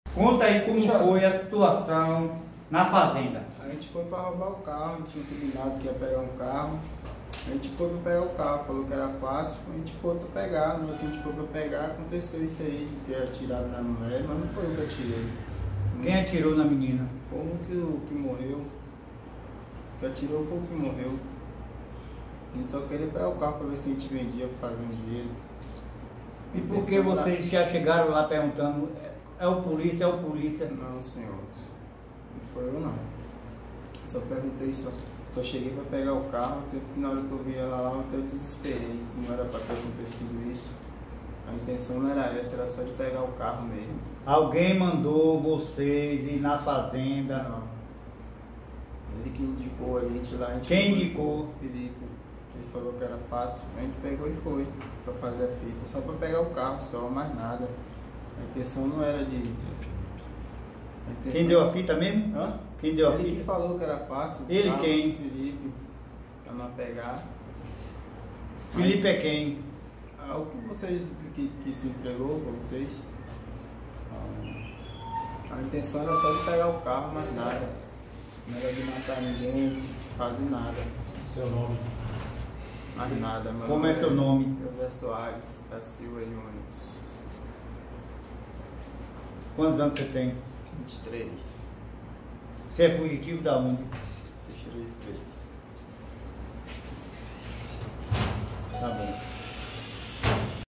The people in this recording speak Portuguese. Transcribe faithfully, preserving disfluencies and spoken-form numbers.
Conta aí como Já. foi a situação na fazenda. A gente foi para roubar o carro, a gente tinha combinado que ia pegar um carro. A gente foi para pegar o carro, falou que era fácil, a gente foi para pegar. No dia que a gente foi para pegar, aconteceu isso aí de ter atirado na mulher, mas não foi eu que atirei. Quem atirou na menina? Foi um que, o que morreu. O que atirou foi o que morreu. A gente só queria pegar o carro para ver se a gente vendia para fazer um dinheiro. E por que vocês já chegaram lá perguntando, é o polícia, é o polícia? Não, senhor. Não foi eu, não. Eu só perguntei, só, só cheguei para pegar o carro, tanto que na hora que eu vi ela lá, eu até desesperei. Não era para ter acontecido isso. A intenção não era essa, era só de pegar o carro mesmo. Alguém mandou vocês ir na fazenda? Não. Ele que indicou a gente lá. A gente Quem foi, indicou? Felipe. Ele falou que era fácil. A gente pegou e foi para fazer a fita. Só para pegar o carro, só, mais nada. A intenção não era de... A intenção... Quem deu a fita mesmo? Hã? Quem deu a Ele que fita? falou que era fácil. Ele carro, quem? Felipe. Para não pegar. Felipe é quem? Ah, o que vocês... Que, que se entregou para vocês? A intenção era só de pegar o carro, mais nada. Não era de matar ninguém, fazer nada. Seu nome? Mais nada, mano. Como é seu nome? José Soares, da Silva Júnior. Quantos anos você tem? vinte e três. Você é fugitivo da onde? Teixeira de Freitas. Tá bom.